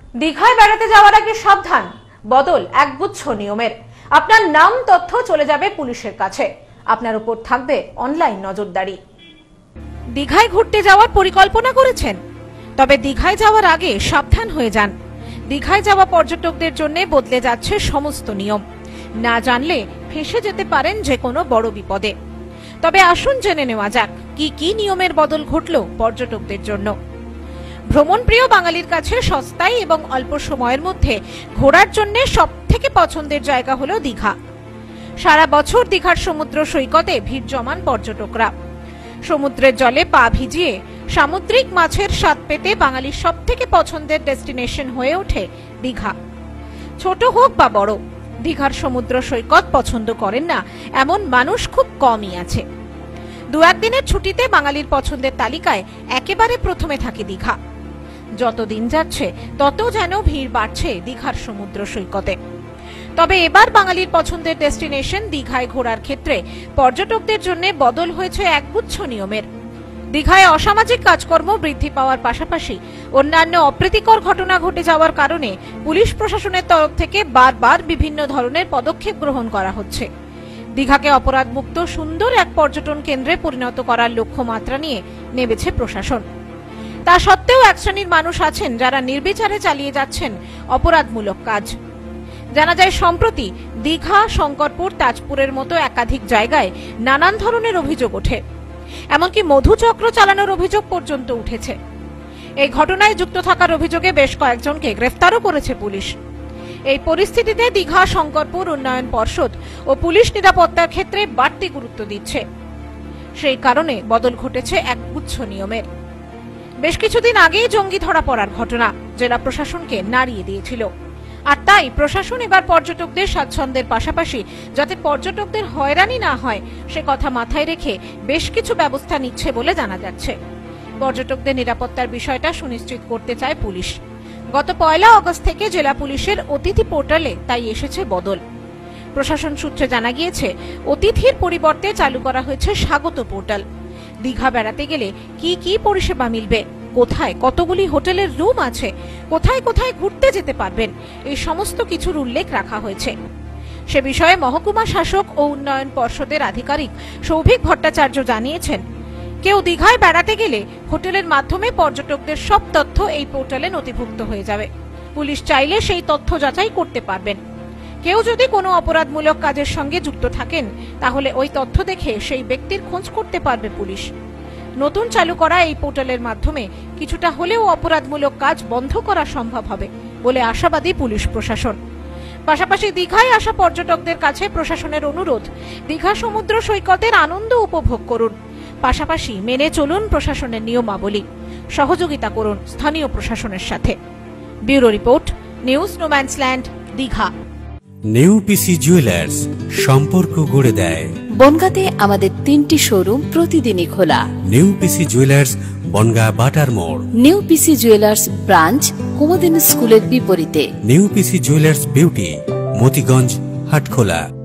দীঘায় বেড়াতে যাওয়ার আগে সাবধান, বদল একগুচ্ছ নিয়মের। আপনার নাম তথ্য চলে যাবে পুলিশের কাছে, আপনার উপর থাকবে অনলাইন নজরদারি। দীঘায় ঘুরতে যাওয়ার পরিকল্পনা করেছেন? তবে দীঘায় যাওয়ার আগে সাবধান হয়ে যান। দীঘায় যাওয়া পর্যটকদের জন্য বদলে যাচ্ছে সমস্ত নিয়ম। না জানলে ফেঁসে যেতে পারেন যে কোনো বড় বিপদে। তবে আসুন জেনে নেওয়া যাক কি কি নিয়মের বদল ঘটল পর্যটকদের জন্য। ভ্রমণপ্রিয় বাঙালির কাছে সস্তায় এবং অল্প সময়ের মধ্যে ঘোরার জন্য সবথেকে পছন্দের জায়গা হলো দীঘা। সারা বছর দীঘার সমুদ্র সৈকতে ভিড় জমান পর্যটকরা। সমুদ্রের জলে পা ভিজিয়ে সামুদ্রিক মাছের স্বাদ পেতে বাঙালির সবথেকে পছন্দের ডেস্টিনেশন হয়ে ওঠে দীঘা। ছোট হোক বা বড়, দীঘার সমুদ্র সৈকত পছন্দ করেন না এমন মানুষ খুব কমই আছে। দু একদিনের ছুটিতে বাঙালির পছন্দের তালিকায় একেবারে প্রথমে থাকে দীঘা। যত দিন যাচ্ছে তত যেন ভিড় বাড়ছে দীঘার সমুদ্র সৈকতে। তবে এবার বাঙালির পছন্দের ডেস্টিনেশন দীঘায় ঘোরার ক্ষেত্রে পর্যটকদের জন্য বদল হয়েছে একগুচ্ছ নিয়মের। দীঘায় অসামাজিক কাজকর্ম বৃদ্ধি পাওয়ার পাশাপাশি অন্যান্য অপ্রীতিকর ঘটনা ঘটে যাওয়ার কারণে পুলিশ প্রশাসনের তরফ থেকে বারবার বিভিন্ন ধরনের পদক্ষেপ গ্রহণ করা হচ্ছে। দীঘাকে অপরাধমুক্ত সুন্দর এক পর্যটন কেন্দ্রে পরিণত করার লক্ষ্যমাত্রা নিয়ে নেমেছে প্রশাসন। তা সত্ত্বেও এক শ্রেণীর মানুষ আছেন যারা নির্বিচারে চালিয়ে যাচ্ছেন অপরাধমূলক কাজ। জানা যায় সম্প্রতি দীঘা, শঙ্করপুর, তাজপুরের মতো একাধিক জায়গায় নানান ধরনের অভিযোগ ওঠে। এমনকি মধুচক্র চালানোর অভিযোগ পর্যন্ত উঠেছে। এই ঘটনায় যুক্ত থাকার অভিযোগে বেশ কয়েকজনকে গ্রেফতারও করেছে পুলিশ। এই পরিস্থিতিতে দীঘা শঙ্করপুর উন্নয়ন পর্ষদ ও পুলিশ নিরাপত্তার ক্ষেত্রে বাড়তি গুরুত্ব দিচ্ছে। সেই কারণে বদল ঘটেছে একগুচ্ছ নিয়মের। বেশ কিছুদিন আগেই জঙ্গি ধরা পড়ার ঘটনা জেলা প্রশাসনকে নাড়িয়ে দিয়েছিল। আর তাই প্রশাসন এবার পর্যটকদের স্বাচ্ছন্দ্যের পাশাপাশি যাতে পর্যটকদের হয়রানি না হয় সে কথা মাথায় রেখে বেশ কিছু ব্যবস্থা নিচ্ছে বলে জানা যাচ্ছে। পর্যটকদের নিরাপত্তার বিষয়টা সুনিশ্চিত করতে চায় পুলিশ। গত 1 আগস্ট থেকে জেলা পুলিশের অতিথি পোর্টালে তাই এসেছে বদল। প্রশাসন সূত্রে জানা গিয়েছে অতিথির পরিবর্তে চালু করা হয়েছে স্বাগত পোর্টাল। দীঘা বেড়াতে গেলে কি কি পরিষেবা মিলবে, কোথায় কতগুলি হোটেলের রুম আছে, কোথায় কোথায় ঘুরতে যেতে পারবেন, এই সমস্ত কিছুর উল্লেখ রাখা হয়েছে। সে বিষয়ে মহকুমা শাসক ও উন্নয়ন পর্ষদের আধিকারিক সৌভিক ভট্টাচার্য জানিয়েছেন, কেউ দীঘায় বেড়াতে গেলে হোটেলের মাধ্যমে পর্যটকদের সব তথ্য এই পোর্টালে নথিভুক্ত হয়ে যাবে। পুলিশ চাইলে সেই তথ্য যাচাই করতে পারবেন। কেউ যদি কোনো অপরাধমূলক কাজের সঙ্গে যুক্ত থাকেন তাহলে ওই তথ্য দেখে সেই ব্যক্তির খোঁজ করতে পারবে পুলিশ। নতুন চালু করা এই পোর্টালের মাধ্যমে কিছুটা হলেও অপরাধমূলক কাজ বন্ধ করা সম্ভব হবে বলে আশাবাদী পুলিশ প্রশাসন। পাশাপাশি দীঘায় আসা পর্যটকদের কাছে প্রশাসনের অনুরোধ, দীঘা সমুদ্র সৈকতের আনন্দ উপভোগ করুন, পাশাপাশি মেনে চলুন প্রশাসনের নিয়মাবলী, সহযোগিতা করুন স্থানীয় প্রশাসনের সাথে। Bureau report, news no man's land, Digha. New PC jewellers, সম্পর্ক গড়ে দেয়। বনগাঁতে আমাদের 3টি শোরুম প্রতিদিনই খোলা। নিউ পিসি জুয়েলার্স, বনগাঁ বাটার মোড়। New PC jewellers branch Kumudini স্কুলের বিপরীতে। New PC jewellers beauty, Matiganj, Hatkhola.